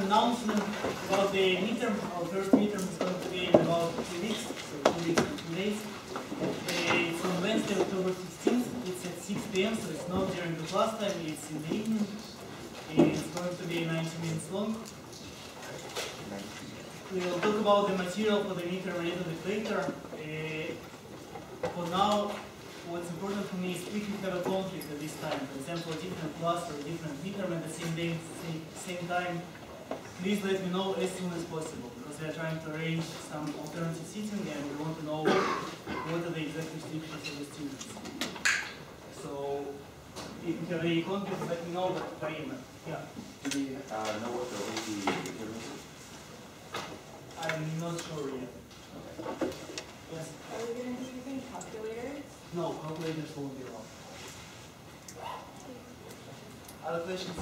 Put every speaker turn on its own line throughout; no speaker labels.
announcement about the midterm. Our first midterm is going to be in about 2 weeks, so 2 weeks and 2 days. It's on Wednesday, October 16th. It's at 6 p.m., so it's not during the class time, it's in the evening. It's going to be 90 minutes long. We will talk about the material for the midterm a little bit later. For now, what's important for me is if you have a conflict at this time, for example, a different class or a different midterm at the same day, same time, please let me know as soon as possible, because we are trying to arrange some alternative seating and we want to know what are the exact restrictions of the students. So, if you have any conflicts, let me know by email. Yeah.
Do we know what the OT is?
I'm not sure yet.
Okay.
Yes?
Are we going to be using calculators?
No, calculators won't be allowed. Other questions?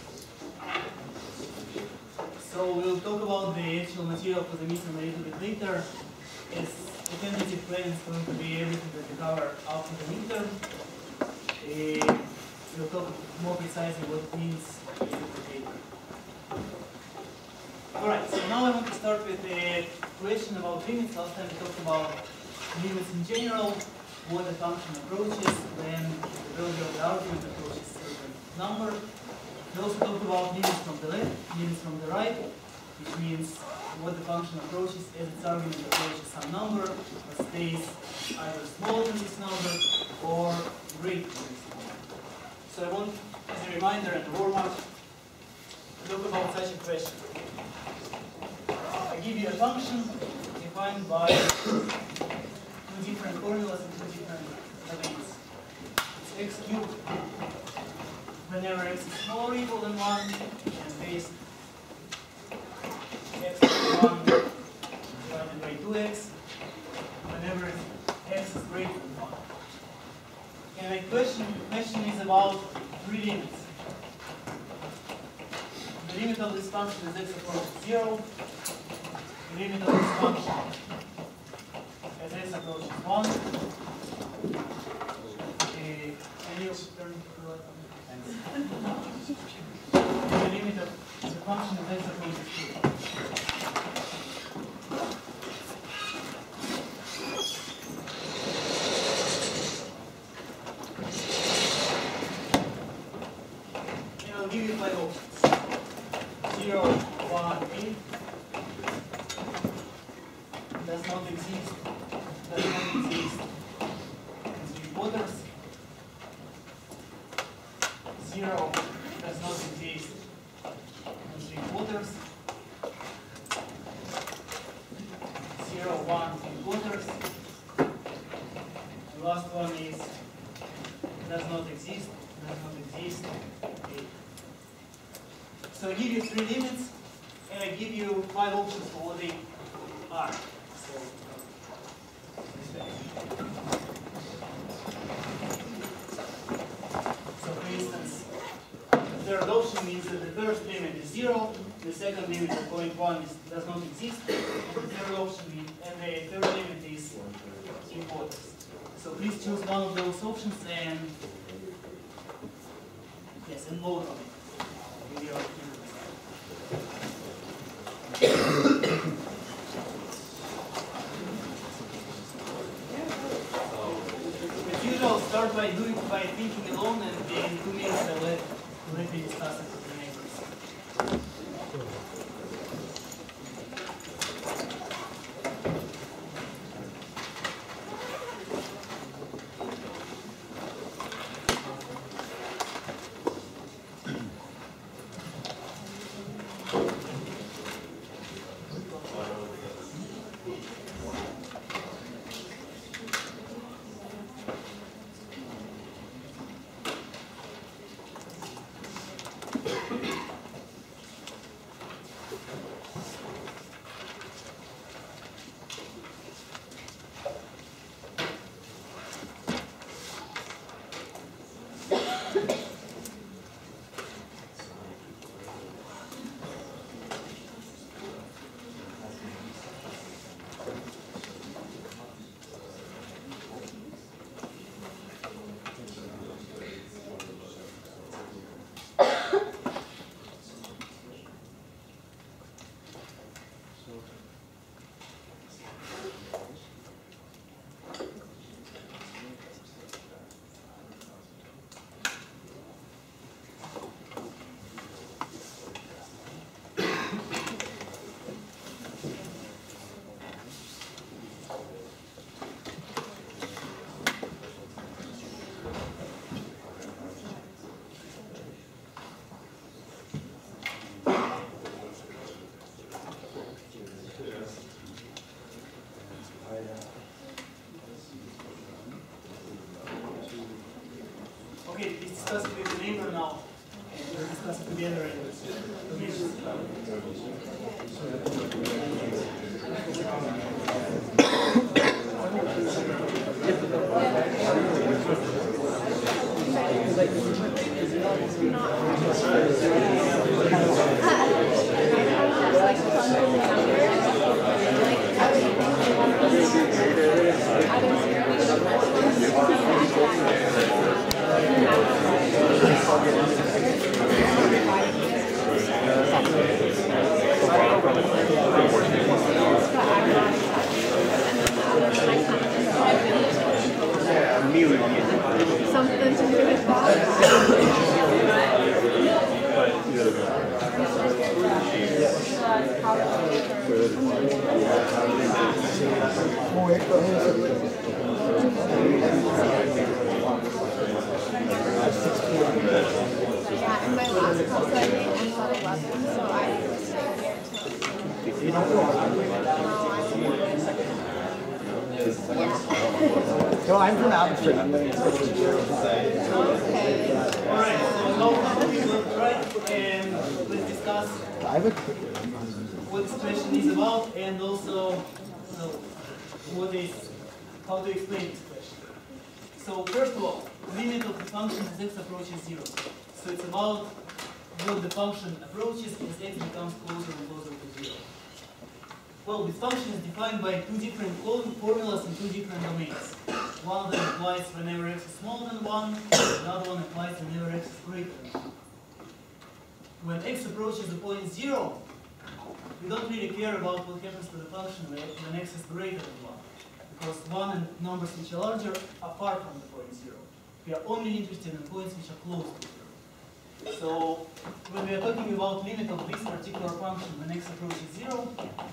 So we'll talk about the actual material for the midterm a little bit later. As a tentative plan is going to be everything that we cover after the midterm. We'll talk more precisely what it means in the paper. Alright, so now I want to start with a question about limits. Last time we talked about limits in general, what the function approaches, then the value of the argument approaches a certain number. We also talked about limits from the left, limits from the right, which means what the function approaches as its argument approaches some number, but stays either smaller than this number or greater than this number. So I want, as a reminder and a warm-up, to talk about such a question. I give you a function defined by two different formulas and two different domains. It's x cubed whenever x is smaller or equal than 1, and base x equals 1 divided by 2x whenever x is greater than 1. And my question is about three limits. The limit of this function is x approaches 0. The limit of this function as x approaches 1. Can you turn to the the limit of the function as x approaches 2. And I'll give you 5 options. 0, 1, 8. Does not exist in 3/4. 0 does not exist in 3/4. 0, 1, 3/4. The last one is does not exist, 8. So I give you 3 limits and I give you 5 options for what they are. So for instance, the third option means that the first limit is 0, the second limit of point 1 does not exist, and the third option and the third limit is 3/4. So please choose one of those options and yes, and vote on it. With your I'll start by thinking alone, and in 2 minutes I'll let me discuss it with the neighbors. discuss it with the neighbor now. We'll discuss it together in 2 minutes.
Something to do with that. Yeah, in my last class I ended at 11, so I was staying here till.
No, I'm from Abbotsford.
Alright, so now we will try and let's discuss what this question is about and also how to explain this question. So first of all, limit of the function as x approaches 0. So it's about what the function approaches as x becomes closer and closer to 0. Well, this function is defined by two different formulas in two different domains. One of them applies whenever x is smaller than 1, another one applies whenever x is greater than 1. When x approaches the point 0, we don't really care about what happens to the function when x is greater than 1. Because 1 and numbers which are larger are far from the point 0. We are only interested in points which are close to 0. So when we are talking about limit of this particular function when x approaches 0,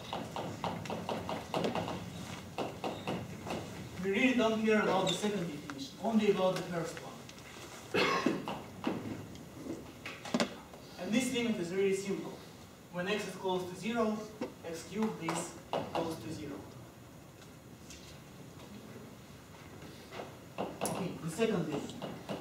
we really don't care about the second definition, only about the first one. And this limit is really simple. When x is close to 0, x cubed is close to 0. Okay, the second limit.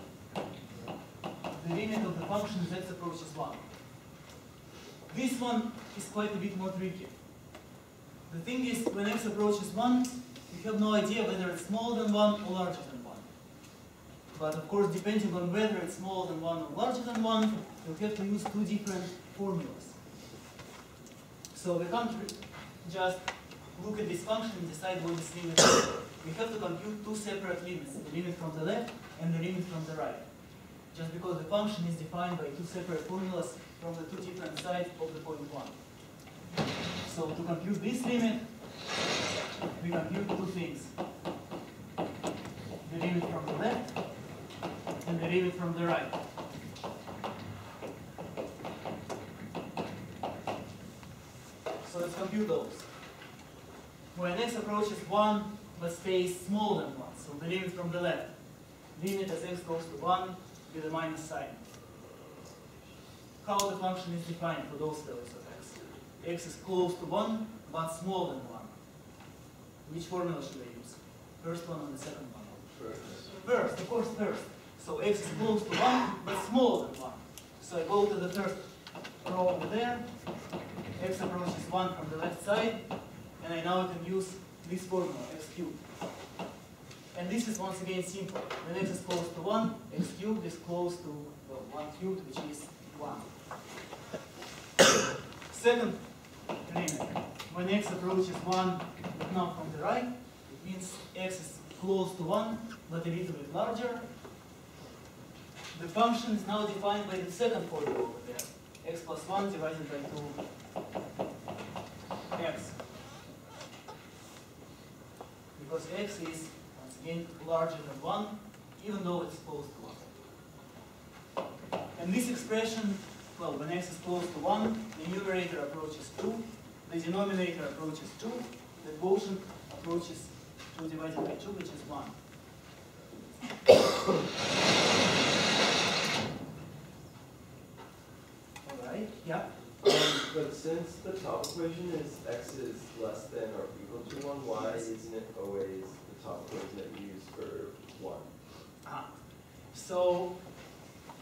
The limit of the function as x approaches 1. This one is quite a bit more tricky. The thing is, when x approaches 1, we have no idea whether it's smaller than 1 or larger than 1. But of course, depending on whether it's smaller than 1 or larger than 1, we'll have to use two different formulas. So we can't just look at this function and decide what this limit is. We have to compute two separate limits, the limit from the left and the limit from the right. Just because the function is defined by two separate formulas from the two different sides of the point 1. So to compute this limit, we compute two things. The limit from the left and the limit from the right. So let's compute those. When x approaches 1 but stays smaller than 1, so the limit from the left, limit as x goes to 1 with a minus sign. How the function is defined for those values of x? X is close to 1 but smaller than 1. Which formula should I use? First one or the second one? First, of course first. So x is close to 1 but smaller than 1. So I go to the first row over there. X approaches 1 from the left side, and I now can use this formula, x cubed. And this is once again simple. When x is close to 1, x cubed is close to 1 cubed, which is 1. Second limit. When x approaches 1 but not from the right, it means x is close to 1 but a little bit larger. The function is now defined by the second formula over there. X plus 1 divided by 2x. Because x is, once again, larger than 1, even though it's close to 1. And this expression, well, when x is close to 1, the numerator approaches 2, the denominator approaches 2, the quotient approaches 2 divided by 2, which is 1. Alright, yeah?
But since the top equation is x is less than or equal to 1, why isn't it always the top equation that you use for 1?
So,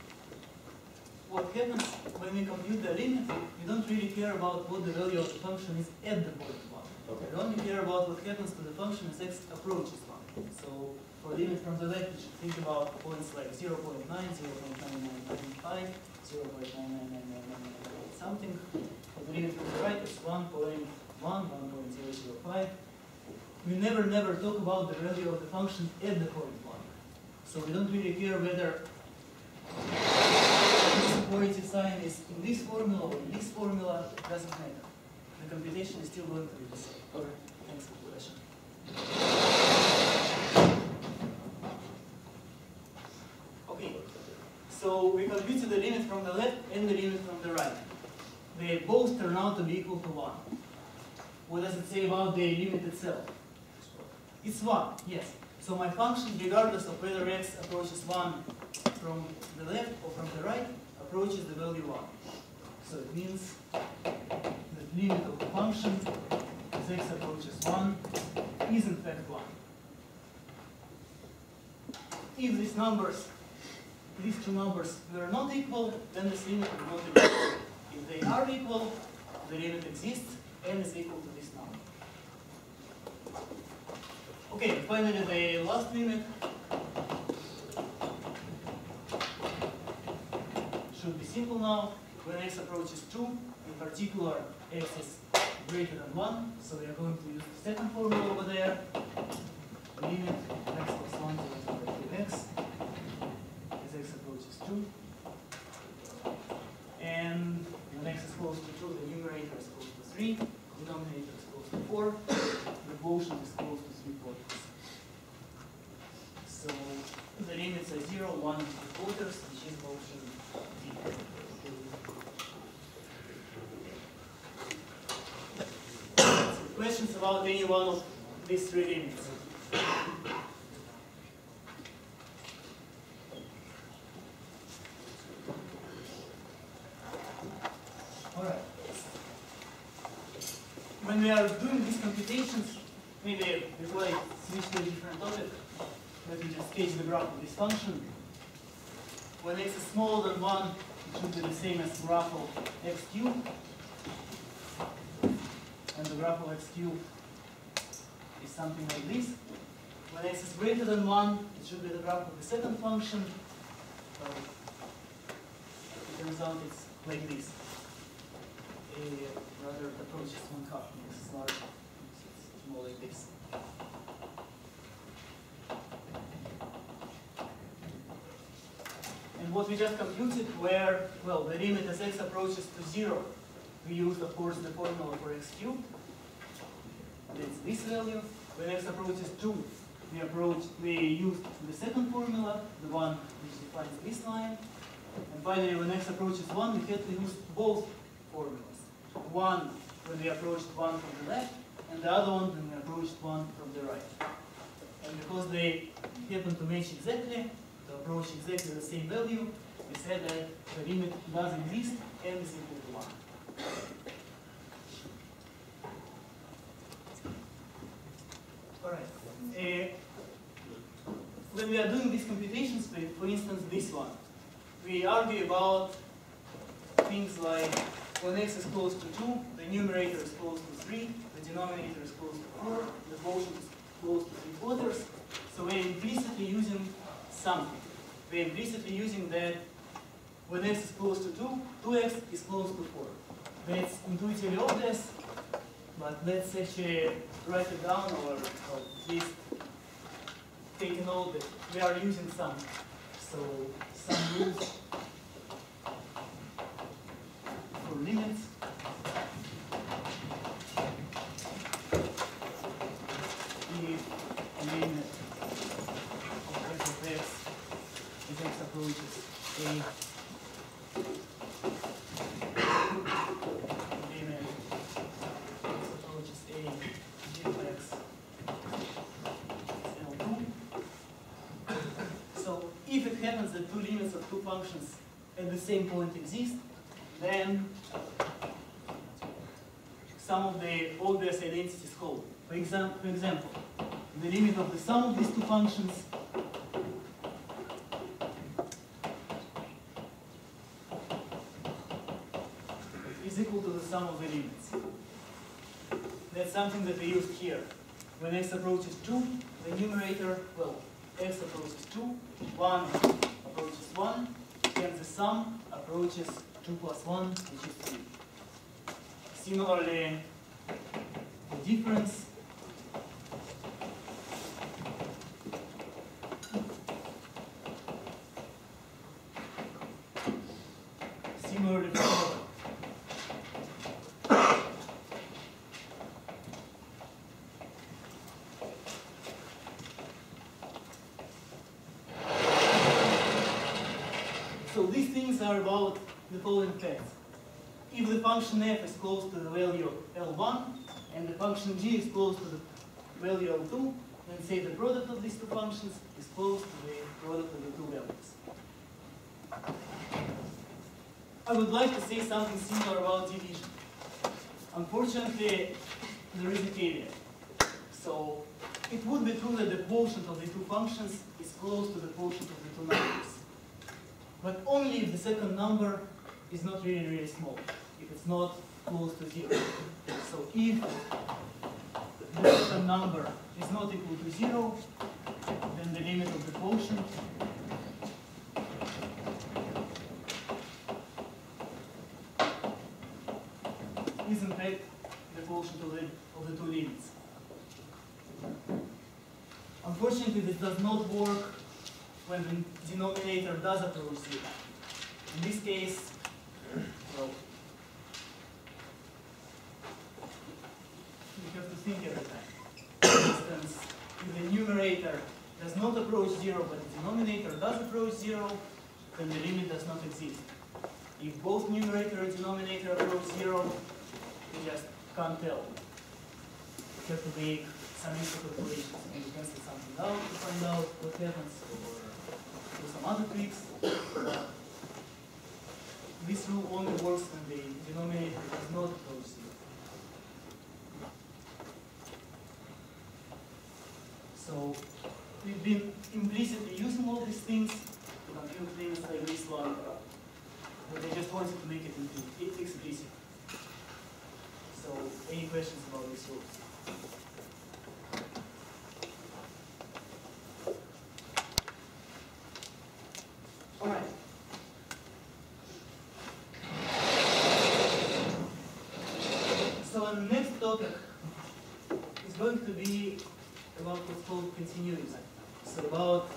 what happens when we compute the limit, we don't really care about what the value of the function is at the point 1.
Okay.
We only care about what happens to the function as x approaches 1. So for limit from the left, you should think about points like 0.9, 0.9995, 0.99999 something. For the limit from the right, it's 1.1, 1.005. We never talk about the value of the function at the point 1. So we don't really care whether this equality sign is in this formula or in this formula, it doesn't matter. The computation is still going to be the same.
Okay.
Thanks for the question. Okay, so we computed the limit from the left and the limit from the right. They both turn out to be equal to 1. What does it say about the limit itself? It's 1, yes. So my function, regardless of whether x approaches 1 from the left or from the right, approaches the value 1. So it means the limit of the function as x approaches 1 is in fact 1. If these two numbers were not equal, then this limit would not exist. If they are equal, the limit exists and is equal to this number. Okay, finally the last limit should be simple now. When x approaches 2, in particular x is greater than 1, so we are going to use the second formula over there. Limit x plus 1 divided by 2x as x approaches 2. And when x is close to 2, the numerator is close to 3, the denominator is close to 4, the quotient is close to 3/4. So the limits are 0, 1, and 3/4, which is quotient d. Questions about any one of these three limits? Alright. When we are doing these computations, maybe before I switch to a different topic, let me just sketch the graph of this function. When x is smaller than 1, it should be the same as the graph of x cubed. And the graph of x cubed is something like this. When x is greater than 1, it should be the graph of the second function. So it turns out it's like this. Rather, the approach is 1/2. This is larger. It's more like this. And what we just computed were, well, the limit as x approaches to 0. We used, of course, the formula for x cubed. That's this value. When x approaches 2, we used the second formula, the one which defines this line. And finally, when x approaches 1, we had to use both formulas. One when we approached 1 from the left, and the other one when we approached 1 from the right. And because they happen to match exactly, to approach exactly the same value, we said that the limit does exist and is equal to 1. Alright. When we are doing these computations, for instance this one, we argue about things like when x is close to 2, the numerator is close to 3, the denominator is close to 4, the quotient is close to 3/4. So we're implicitly using something. We're implicitly using that when x is close to 2, 2x is close to 4. That's intuitively obvious, but let's actually write it down, or at least take a note that we are using some. So some rules for limits. If limit of f of x as x approaches a, limit x approaches a g of x is L2. So if it happens that two limits of two functions at the same point exist, then some of the obvious identities hold. For example, the limit of the sum of these two functions sum of the limits. That's something that we used here. When x approaches 2, the numerator, well, x approaches 2, 1 approaches 1, and the sum approaches 2 plus 1, which is 3. Similarly, the difference similarly for so these things are about the following facts. If the function f is close to the value L1 and the function g is close to the value L2, then say the product of these two functions is close to the product of the two values. I would like to say something similar about division. Unfortunately, there is a caveat. So it would be true that the quotient of the two functions is close to the quotient of the two numbers. But only if the second number is not really, really small, if it's not close to 0. So if the second number is not equal to 0, then the limit of the quotient is in fact the quotient of the two limits. Unfortunately, this does not work when the denominator does approach 0. In this case, well, you have to think every time. For instance, if the numerator does not approach 0, but the denominator does approach 0, then the limit does not exist. If both numerator and denominator approach 0, you just can't tell. You have to make some extra calculations. Maybe cancel something out to find out what happens, or do some other tricks. This rule only works when the denominator does not approach 0. So we've been implicitly using all these things to compute things like this one, but I just wanted to make it explicit. So any questions about these rules? All right. So the next topic is going to be about what's called continuity. So about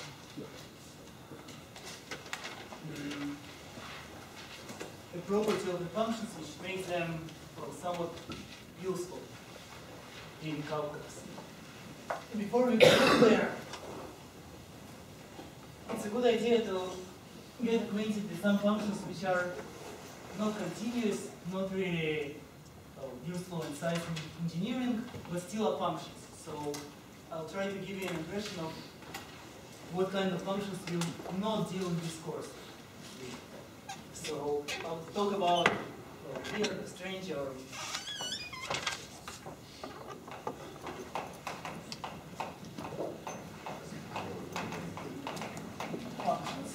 the property of the functions which makes them, well, somewhat useful in calculus. Before we go there, it's a good idea to get acquainted with some functions which are not continuous, not really useful in science and engineering, but still are functions. So I'll try to give you an impression of what kind of functions we'll not deal in this course. So I'll talk about weird, strange, or functions.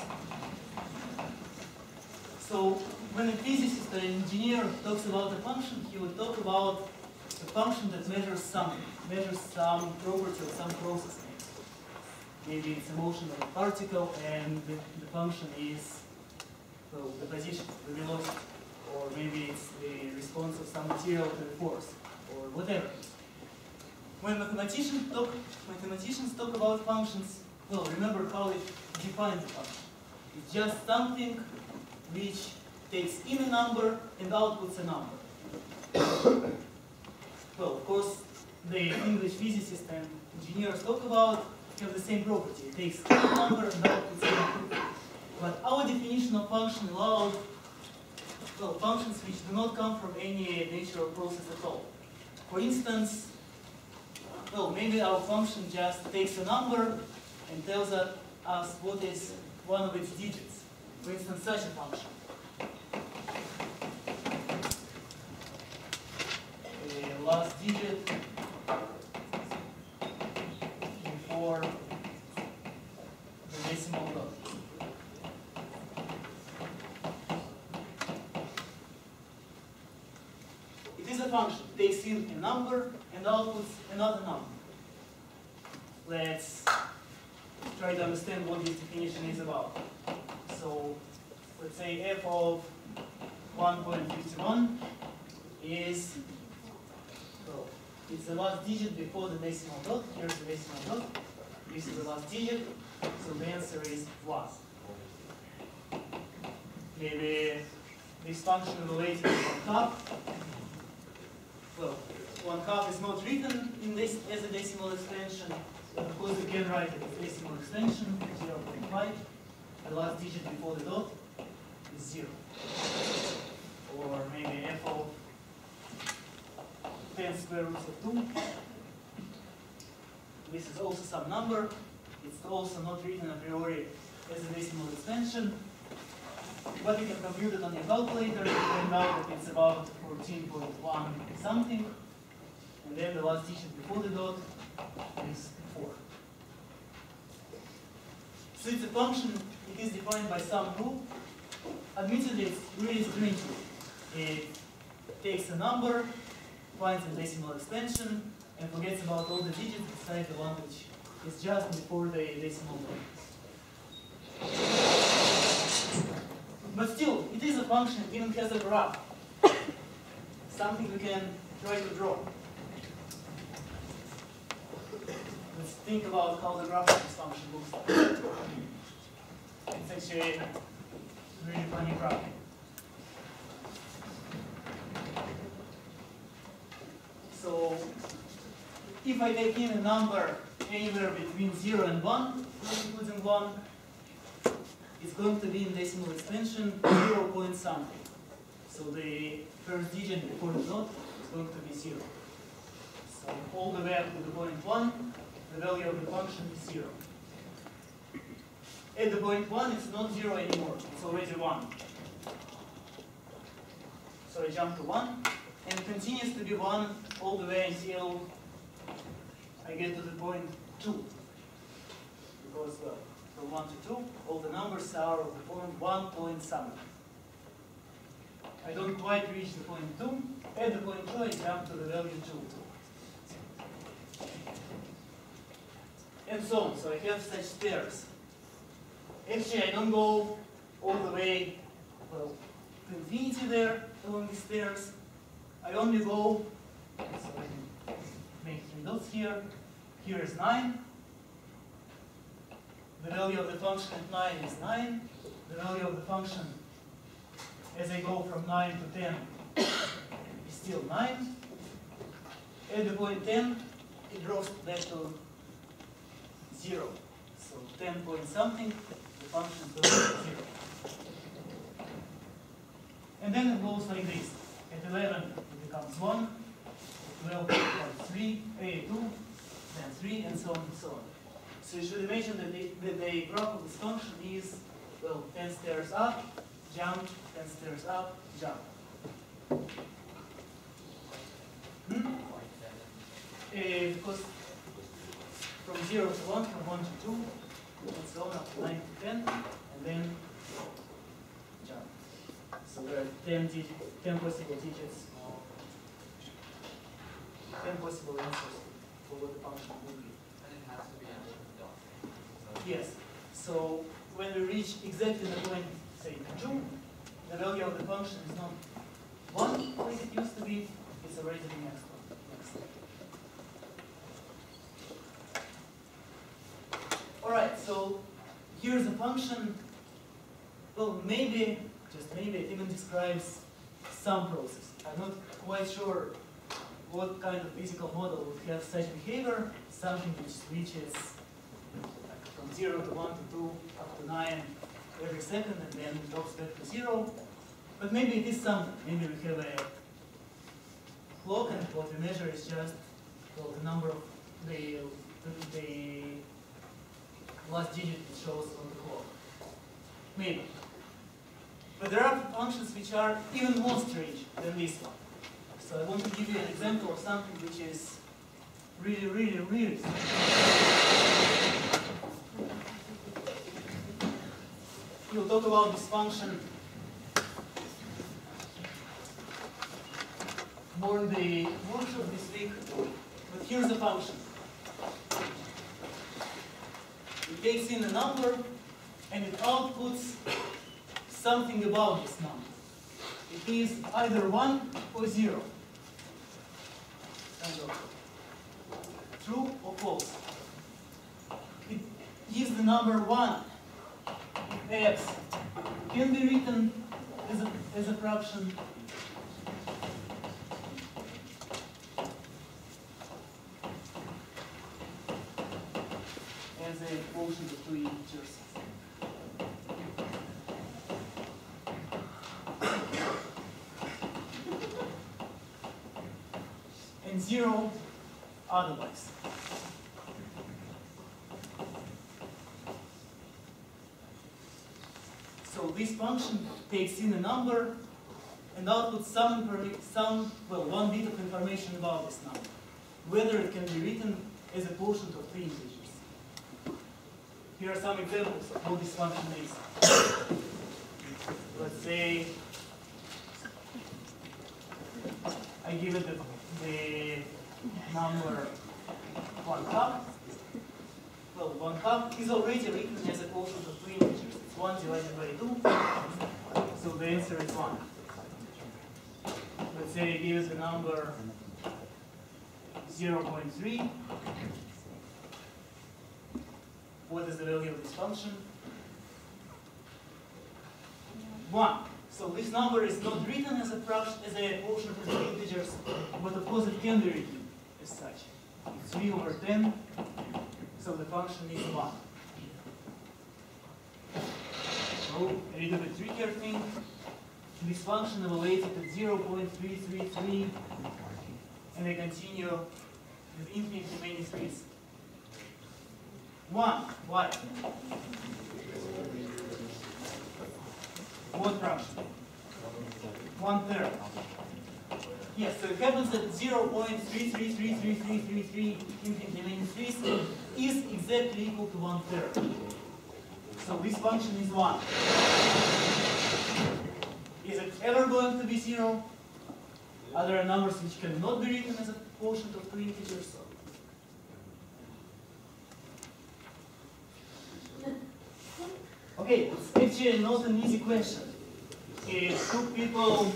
So when a physicist or an engineer talks about a function, he would talk about a function that measures something, measures some property of some process. Maybe it's a motion of a particle, and the function is, well, the position, the velocity, or maybe it's the response of some material to the force, or whatever. When mathematicians talk about functions, well, remember how it defines the function. It's just something which takes in a number and outputs a number. Well, of course, the English physicists and engineers talk about have the same property. It takes in a number and outputs a number. But our definition of function allows, well, functions which do not come from any natural process at all. For instance, well, maybe our function just takes a number and tells us what is one of its digits. For instance, such a function. The last digit before the decimal dot. a function. It takes in a number and outputs another number. Let's try to understand what this definition is about. So let's say f of 1.51 is, well, it's the last digit before the decimal dot. Here's the decimal dot. This is the last digit. So the answer is 1. Maybe this function related to 1/2. Well, 1/2 is not written in this as a decimal extension, but of course we can write it as decimal extension, 0.5. The last digit before the dot is 0. Or maybe f of 10 square roots of 2. This is also some number. It's also not written a priori as a decimal extension. But you can compute it on your calculator and find out that it's about 14.1 something. And then the last digit before the dot is 4. So it's a function. It is defined by some rule. Admittedly, it's really strange rule. It takes a number, finds a decimal extension, and forgets about all the digits besides the one which is just before the decimal point. But still, it is a function. It even has a graph. Something we can try to draw. Let's think about how the graph of this function looks like. It's actually a really funny graph. So, if I take in a number anywhere between 0 and 1, including 1, it's going to be in decimal extension 0 point something. So the first digit before the dot is going to be 0. So all the way up to the point 1, the value of the function is 0. At the point 1, it's not 0 anymore. It's already 1. So I jump to 1, and it continues to be 1 all the way until I get to the point 2. Because, well, from 1 to 2, all the numbers are of the point 1 point something. I don't quite reach the point 2. At the point 2, I jump to the value 2. And so on. So I have such stairs. Actually, I don't go all the way, well, to infinity there along the stairs. I only go, so I can make 3 dots here. Here is 9. The value of the function at 9 is 9. The value of the function as I go from 9 to 10 is still 9. At the point 10, it drops back to 0. So 10 point something, the function goes to 0. And then it goes like this. At 11, it becomes 1. At 12, it becomes 3, 2, then 3, and so on and so on. So you should imagine that the graph of this function is, well, 10 stairs up, jump, 10 stairs up, jump. Because from 0 to 1, from 1 to 2, and so on up to 9 to 10, and then jump. So there are 10 possible digits, 10 possible answers for what the function would be.
And it has to be under the dot.
Yes. So when we reach exactly the point, say 2, the value of the function is not 1 like it used to be, it's already the next one. Alright, so here's a function. Well, maybe, just maybe, it even describes some process. I'm not quite sure what kind of physical model would have such behavior, something which reaches from 0 to 1 to 2 up to 9 every second and then drops back to 0. But maybe it is something. Maybe we have a clock and what we measure is just, well, the number of the last digit it shows on the clock. Maybe. But there are functions which are even more strange than this one. So I want to give you an example of something which is really, really, really strange. We'll talk about this function for the workshop this week, but here's the function. It takes in a number and it outputs something about this number. It is either 1 or 0. Kind of true or false. It gives the number 1 if x can be written as a fraction, as a quotient of two integers. And 0 otherwise. So this function takes in a number and outputs one bit of information about this number, whether it can be written as a quotient of three integers. Here are some examples of what this function is. Let's say I give it the number 1/2. Well, 1/2 is already written as a quotient of two integers. It's 1 divided by 2, so the answer is 1. Let's say I give it the number 0.3. What is the value of this function? 1. So this number is not written as a fraction, as a quotient of two integers, but of course it can be written as such. It's 3 over 10, so the function is 1. So a little bit trickier thing. This function evaluated at 0.333, and I continue with infinitely many 3's. 1. Why? What fraction? 1/3. Yes, so it happens that 0.333333 infinitely many 3's is exactly equal to 1/3. So this function is 1. Is it ever going to be 0? Are there numbers which cannot be written as a quotient of two integers? Okay, it's actually not an easy question. It took people,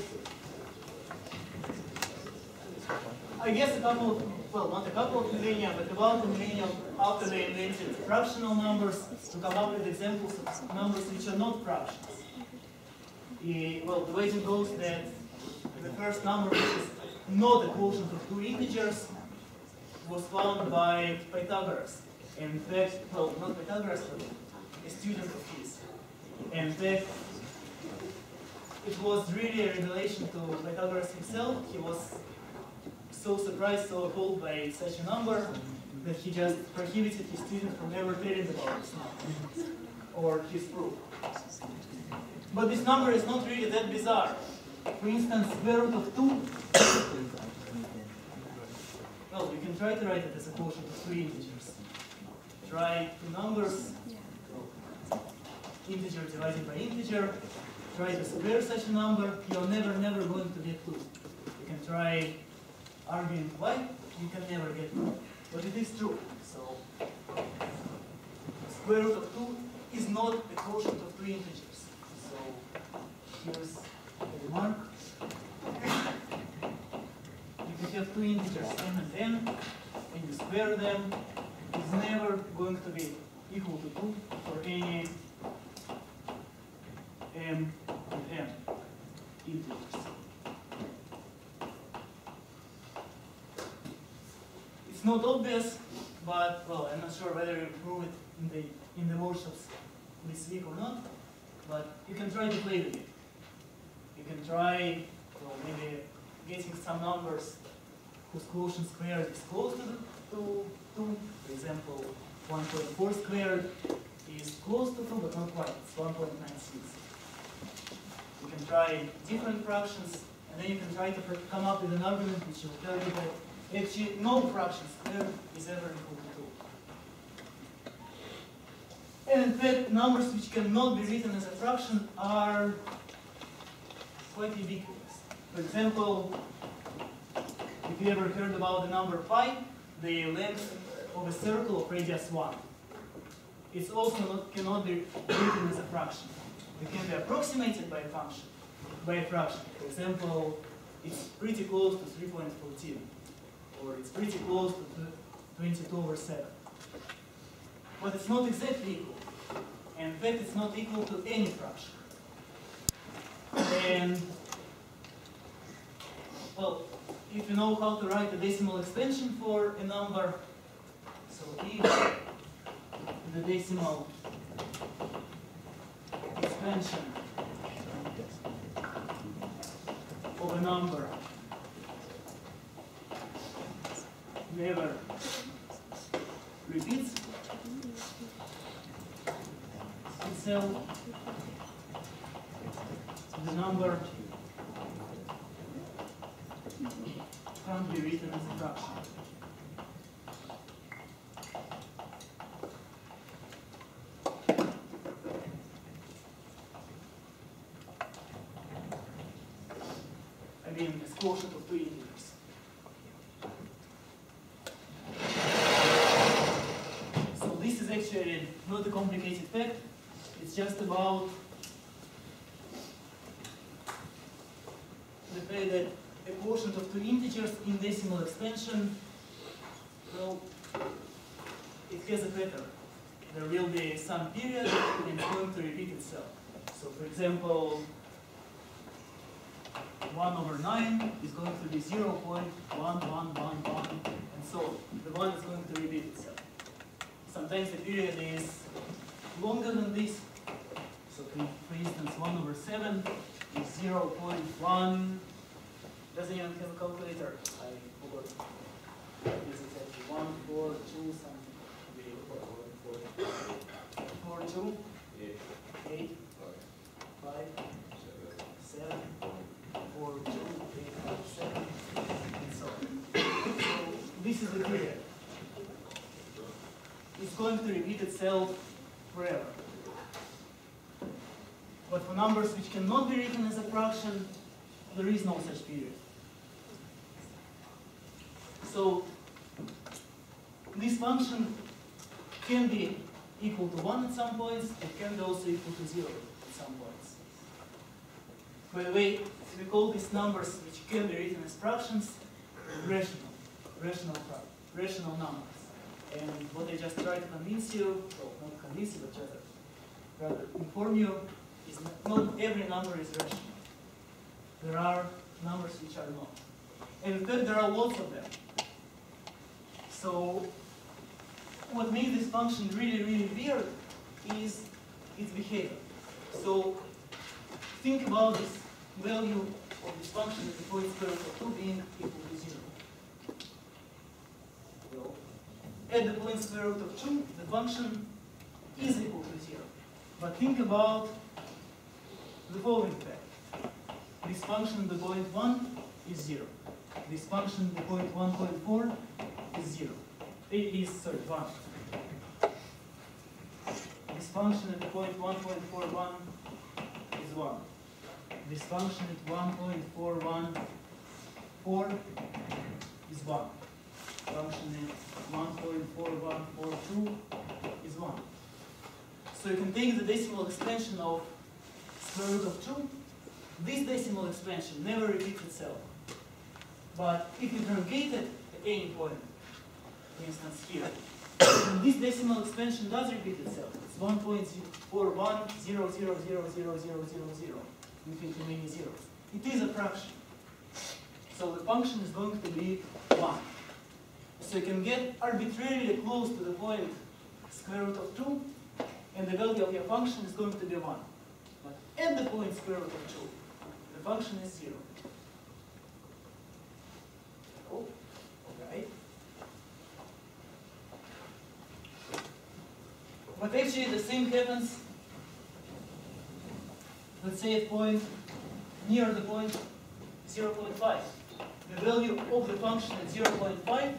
I guess not a couple of millennia, but about a millennium after they invented fractional numbers to come up with examples of numbers which are not fractions. The legend goes that the first number which is not a quotient of two integers was found by Pythagoras. In fact, not Pythagoras, but a student of his. In fact, it was really a revelation to Pythagoras himself. He was so surprised, so appalled by such a number that he just prohibited his student from ever telling about this number or his proof. But this number is not really that bizarre. For instance, square root of 2. Well, we can try to write it as a quotient of three integers. Try two numbers, integer divided by integer. Try to square such a number. You're never going to get 2. You can try arguing why, you can never get 2. But it is true. So, square root of 2 is not a quotient of three integers. So, here's a remark. If you have two integers m and n, and you square them, it's never going to be equal to 2 for any m and n integers. It's not obvious, but I'm not sure whether you prove it in the workshops this week or not. But you can try to play with it. You can try maybe getting some numbers whose quotient squared is close to 2. For example, 1.4 squared is close to 2, but not quite. It's 1.96. You can try different fractions, and then you can try to come up with an argument which will tell you that actually no fraction squared is ever equal to 2. And in fact, numbers which cannot be written as a fraction are quite ubiquitous. For example, you ever heard about the number pi, the length of a circle of radius 1. It's also cannot be written as a fraction. It can be approximated by a function, by a fraction. For example, it's pretty close to 3.14, or it's pretty close to 22/7. But it's not exactly equal. And in fact, it's not equal to any fraction. And, well, if you know how to write a decimal extension for a number, so if the decimal expansion of a number never repeats itself, the number can't be written as a fraction. I mean, as quotient of two integers. So this is actually not a complicated fact. It's just about the fact that a quotient of two integers in decimal expansion, well, it has a pattern. There will be some period and it's going to repeat itself. So for example, 1/9 is going to be 0.1111, and so the 1 is going to repeat itself. Sometimes the period is longer than this. So for instance, 1/7 is 0.1. Doesn't even have a calculator. I forgot. It's exactly 142 something. 42, 8, 5, 7, 4, 2, 8, 7, and so on. So this is the period. It's going to repeat itself forever. But for numbers which cannot be written as a fraction, there is no such period. So this function can be equal to 1 at some points, it can be also equal to 0 at some points. By the way, we call these numbers which can be written as fractions rational numbers. And what I just tried to convince you, well, not convince you, but rather inform you, is that not every number is rational. There are numbers which are not. And in fact, there are lots of them. So what makes this function really, really weird is its behavior. So think about this value of this function as the point square root of 2 being equal to 0. Well, at the point square root of 2, the function is equal to 0. But think about the following fact. This function at the point 1 is 0. This function at the point 1.4 is 0. It is, sorry, 1. This function at the point 1.41 is 1. This function at 1.414 is 1. Function at 1.4142 is 1. So you can take the decimal expansion of square root of 2. This decimal expansion never repeats itself. But if you truncate it at any point, for instance here, then this decimal expansion does repeat itself. It's 1.4100000000 with too many zeros. It is a fraction. So the function is going to be 1. So you can get arbitrarily close to the point square root of 2, and the value of your function is going to be 1. But at the point square root of 2, the function is 0. Oh, okay. But actually the same happens, let's say at point, near the point 0.5. The value of the function at 0.5,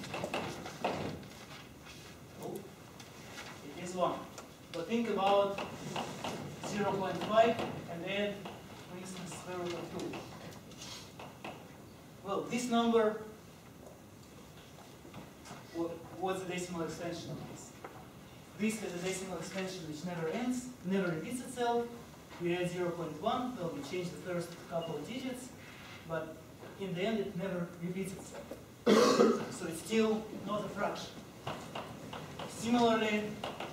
oh, it is 1. But think about 0.5 and then, for instance, square root of 2. Well, this number what's the decimal extension of this? This has a decimal extension which never ends, never repeats itself. We add 0.1, well, we change the first couple of digits, but in the end it never repeats itself. So it's still not a fraction. Similarly,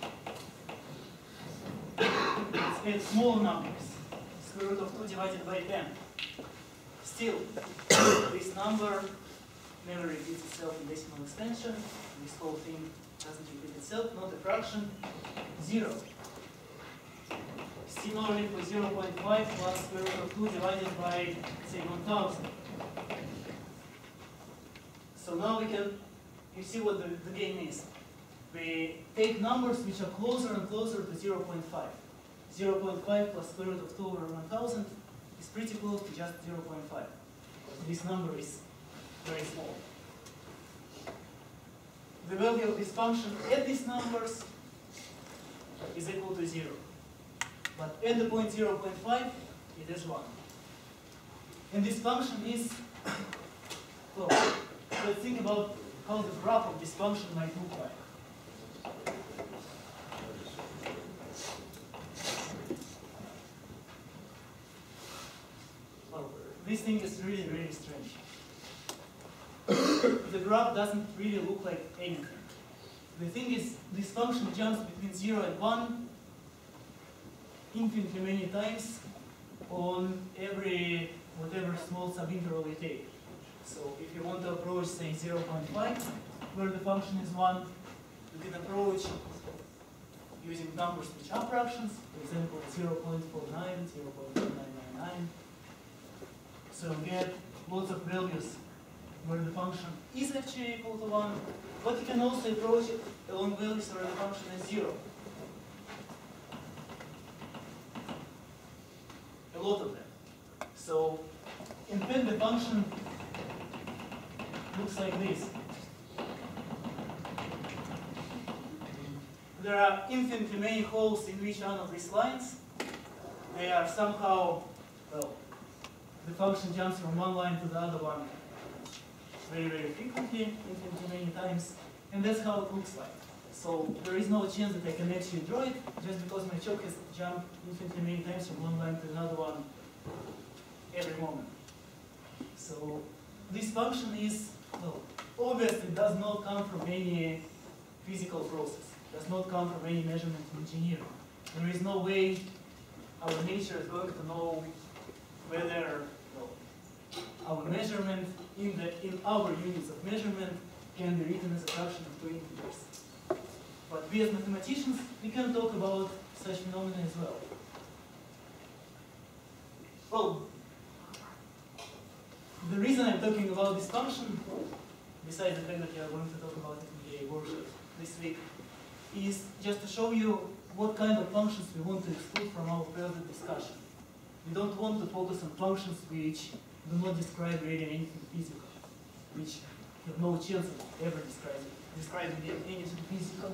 let's add small numbers. Square root of 2 divided by 10. Still, this number never repeats itself in decimal extension. This whole thing doesn't repeat itself, not a fraction. 0. Similarly for 0.5 plus square root of 2 divided by, say, 1000. So now we can, you see what the game is. We take numbers which are closer and closer to 0.5. 0.5 plus square root of 2 over 1000 is pretty close to just 0.5. Because this number is very small. The value of this function at these numbers is equal to 0. But at the point 0.5, it is 1. And this function is, well, let's think about how the graph of this function might look like. Well, this thing is really, really strange. The graph doesn't really look like anything. The thing is, this function jumps between 0 and 1 infinitely many times on every whatever small subinterval you take. So if you want to approach, say, 0.5, where the function is 1, you can approach using numbers which are fractions, for example, 0.49, 0.999. So you get lots of values where the function is actually equal to 1, but you can also approach it along values where the function is 0. A lot of them. So in fact the function looks like this. There are infinitely many holes in each one of these lines. They are somehow, well, the function jumps from one line to the other one very, very frequently, infinitely many times, and that's how it looks like. So there is no chance that I can actually draw it, just because my chalk has jumped infinitely many times from one line to another one every moment. So this function is, well, obviously does not come from any physical process, does not come from any measurement in engineering. There is no way our nature is going to know whether, well, our measurement in our units of measurement can be written as a fraction of 2 integers. But we as mathematicians, we can talk about such phenomena as well. Well, the reason I'm talking about this function, besides the fact that we are going to talk about it in the workshop this week, is just to show you what kind of functions we want to exclude from our further discussion. We don't want to focus on functions which do not describe really anything physical, which have no chance of ever describing anything physical.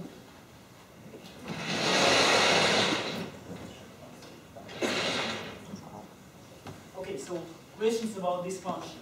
Okay, so questions about these functions.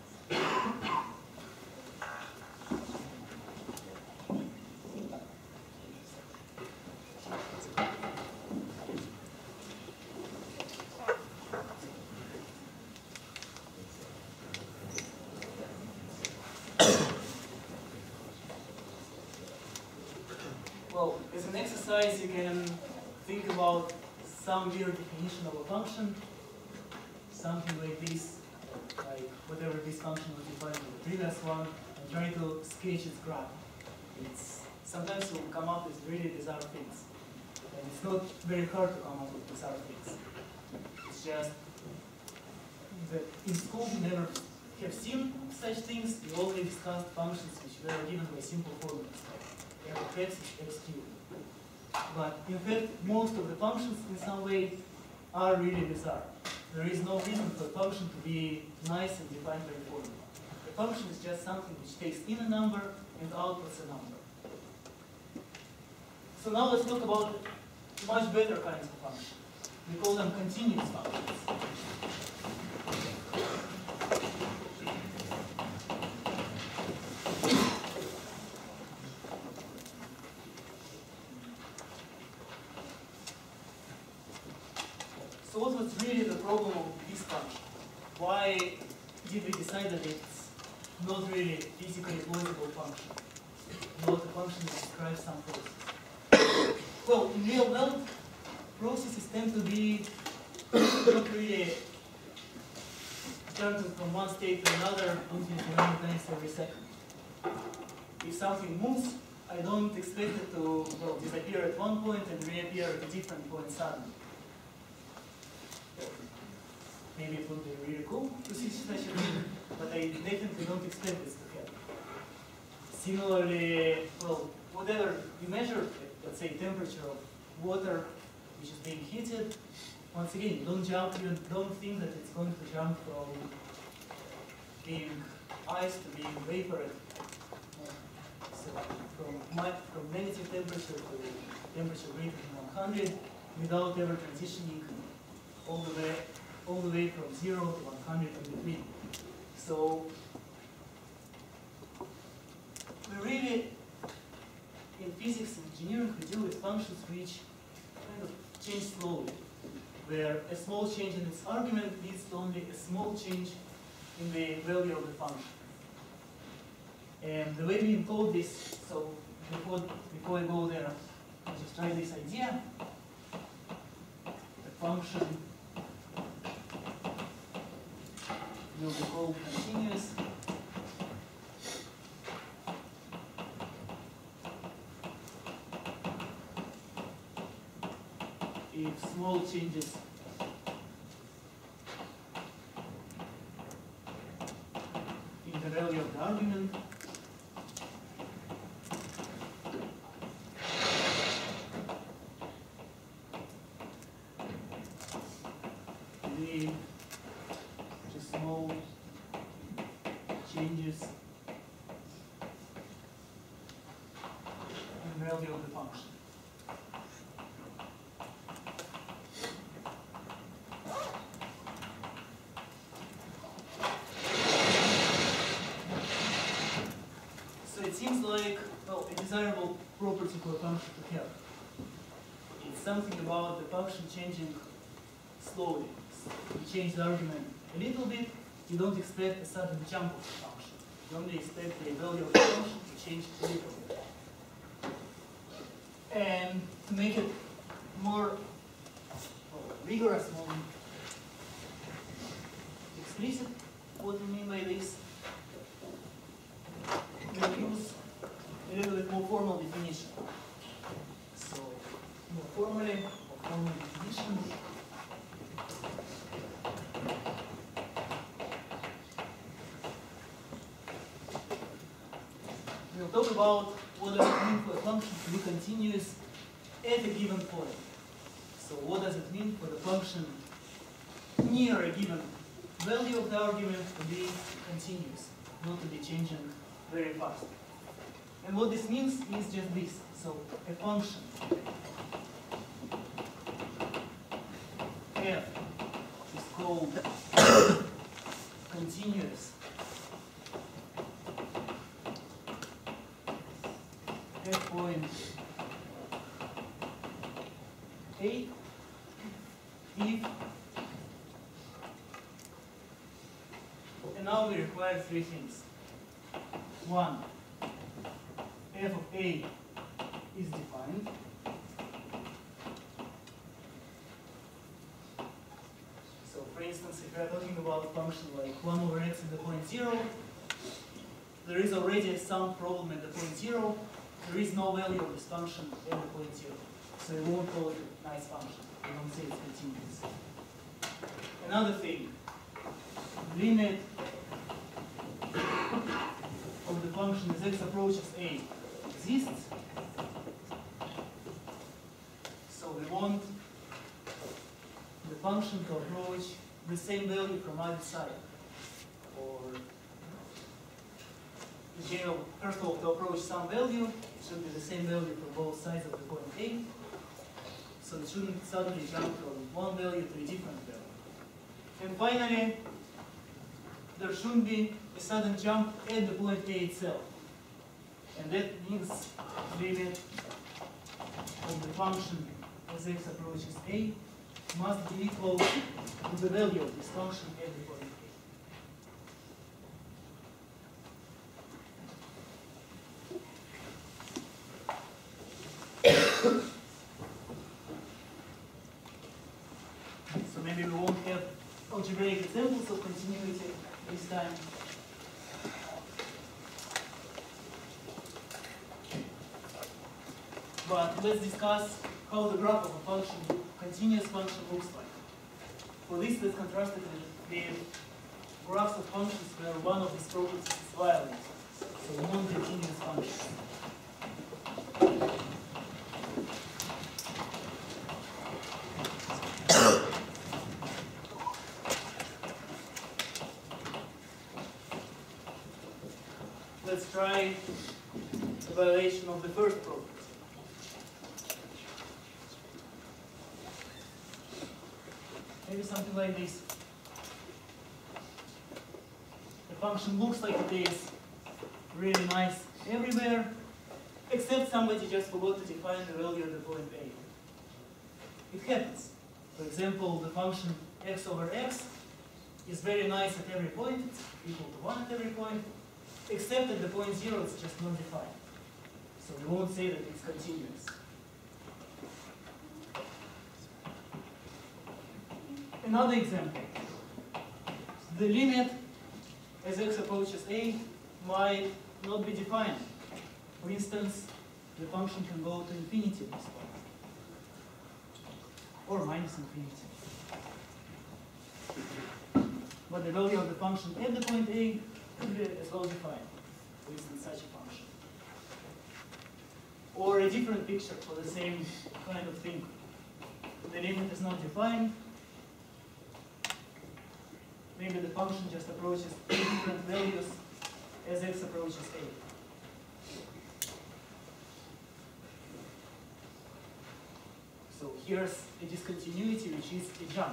Well, as an exercise, you can think about some weird definition of a function, something like this, like whatever this function was defined in the previous one, and try to sketch its graph. Sometimes you'll come up with really bizarre things, and it's not very hard to come up with bizarre things. It's just that in school we never have seen such things. We only discussed functions which were given by simple formulas, like f of x is x cubed. But in fact, most of the functions in some way are really bizarre. There is no reason for a function to be nice and defined by a formula. A function is just something which takes in a number and outputs a number. So now let's talk about much better kinds of functions. We call them continuous functions. what's really the problem of this function. Why did we decide that it's not really physically plausible function? Not a function that describes some process. Well, in real world, processes tend to be not really jumping from one state to another infinitely many times every second. If something moves, I don't expect it to disappear at one point and reappear at a different point suddenly. Maybe it would be really cool to see such a thing, but I definitely don't expect this to happen. Similarly, well, whatever you measure, let's say temperature of water which is being heated, once again, you don't think that it's going to jump from being ice to being vapor. So from negative temperature to temperature greater than 100 without ever transitioning all the way from 0 to 100 in between. So we really, in physics and engineering, we deal with functions which kind of change slowly, where a small change in its argument leads to only a small change in the value of the function. And the way we encode this, so before I go there, I'll just try this idea. The function will be called continuous. If small changes in the value of the argument lead to small changes in the value of the function. It seems like, well, a desirable property for a function to have. It's something about the function changing slowly. You change the argument a little bit, you don't expect a sudden jump of the function. You only expect the value of the function to change a little bit. And to make it more rigorous, more explicit, what we mean by this, we'll use a little bit more formal definition. So, more formally, formal definition. We'll talk about what does it mean for a function to be continuous at a given point. So, what does it mean for the function near a given value of the argument to be continuous, not to be changing very fast. And what this means is just this. So a function f is called continuous at point A if, and now we require three things. One, f of A is defined. So for instance, if we are talking about a function like 1 over x at the point 0, there is already some problem at the point 0. There is no value of this function at the point 0. So we won't call it a nice function. We don't say it's continuous. Another thing, limit of the function as x approaches A exists. So we want the function to approach the same value from either side. Or in general, first of all, to approach some value, it should be the same value for both sides of the point A. So it shouldn't suddenly jump from one value to a different value. And finally, there shouldn't be a sudden jump at the point A itself. And that means limit of the function as x approaches A must be equal to the value of this function at the point A. So maybe we won't have algebraic examples of continuity this time. But let's discuss how the graph of a function, continuous function, looks like. For this, let's contrast it with graphs of functions where one of these properties is violated. So non-continuous functions. Let's try the violation of the first property. Maybe something like this. The function looks like it is really nice everywhere, except somebody just forgot to define the value at the point A. It happens. For example, the function x over x is very nice at every point, it's equal to 1 at every point, except at the point 0 it's just not defined. So we won't say that it's continuous. Another example. The limit as x approaches a might not be defined. For instance, the function can go to infinity at this point, or minus infinity. But the value of the function at the point a could be as well defined, for instance, such a function. Or a different picture for the same kind of thing. The limit is not defined. Maybe the function just approaches different values as x approaches a. So here's a discontinuity, which is a jump.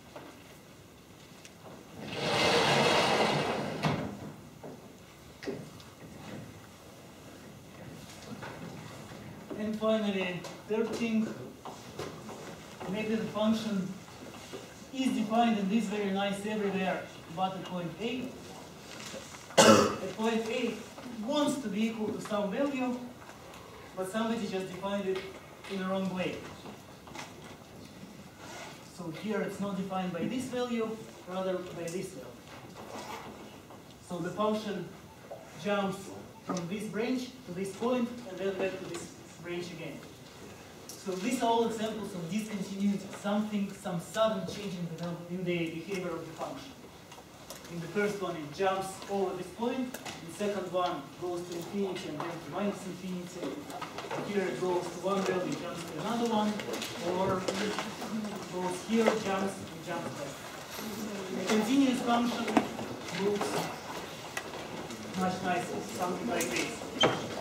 And finally, third thing, maybe the function is defined and is very nice everywhere, but at point A. At point A wants to be equal to some value, but somebody just defined it in the wrong way. So here it's not defined by this value, rather by this value. So the function jumps from this branch to this point and then back to this branch again. So these are all examples of discontinuity, some sudden change in the behavior of the function. In the first one, it jumps over this point. The second one goes to infinity and then to minus infinity. Here it goes to one value, jumps to another one, or it goes here, jumps, and jumps back. The continuous function looks much nicer, something like this.